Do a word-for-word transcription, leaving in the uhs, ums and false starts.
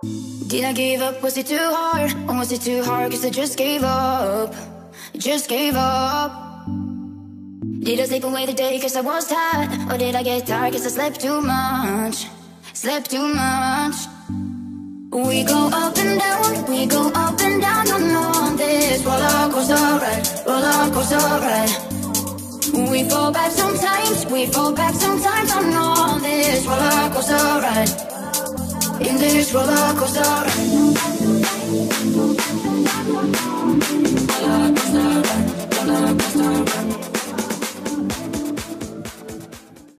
Did I give up? Was it too hard? Or was it too hard cause I just gave up? Just gave up. Did I sleep away the day cause I was tired? Or did I get tired cause I slept too much? Slept too much. We go up and down, we go up and down on this roller coaster ride, roller coaster ride. We fall back sometimes, we fall back sometimes on this roller coaster ride. In this roller coaster ride. Roller coaster ride, roller coaster